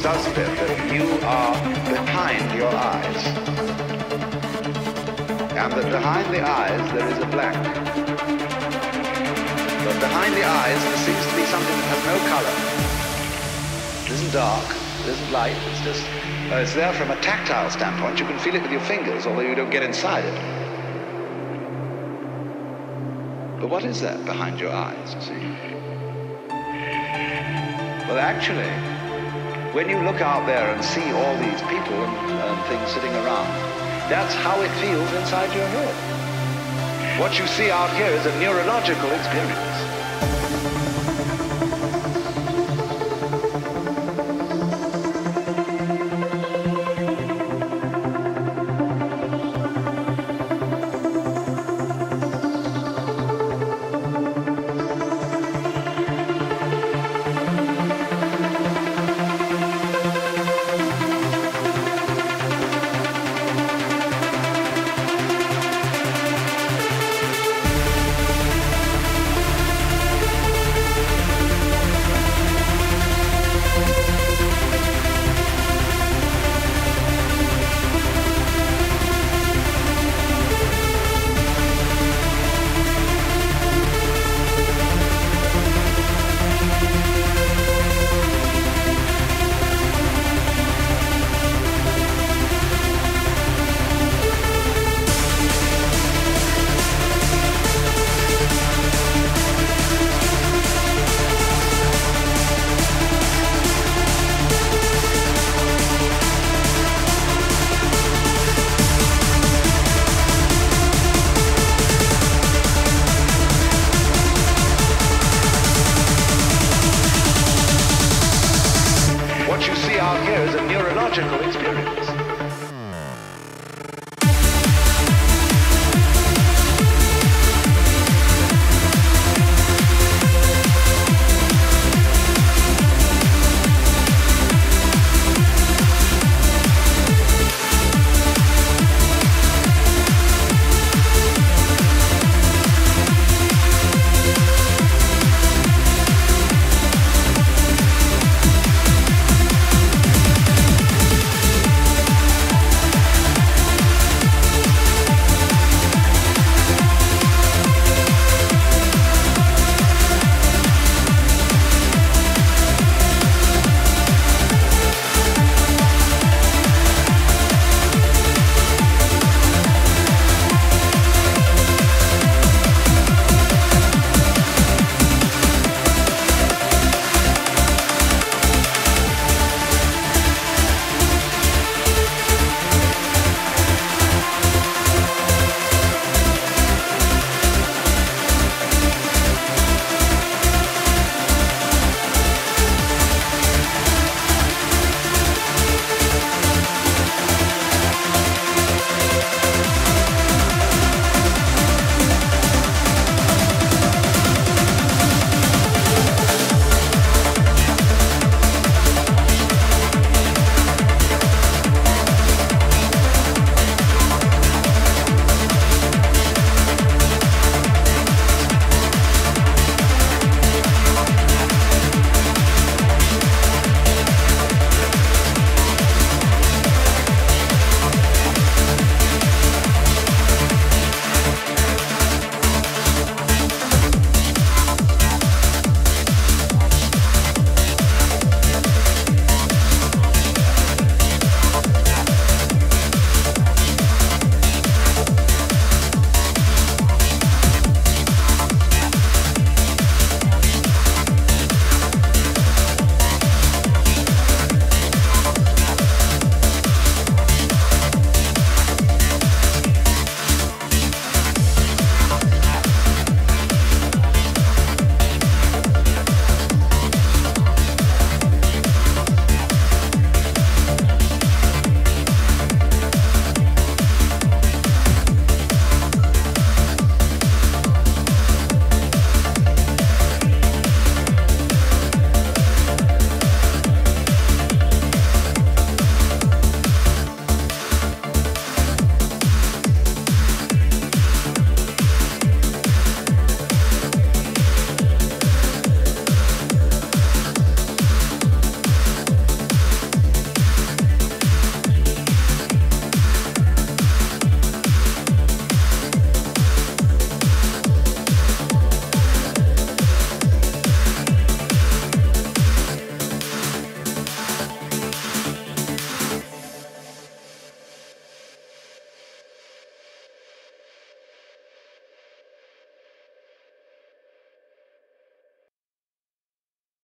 suspect that you are behind your eyes. And that behind the eyes there is a blank. But behind the eyes there seems to be something that has no color. It isn't dark, it isn't light, it's just... it's there from a tactile standpoint. You can feel it with your fingers, although you don't get inside it. But what is that behind your eyes, you see? Well, actually, when you look out there and see all these people and things sitting around, that's how it feels inside your head. What you see out here is a neurological experience.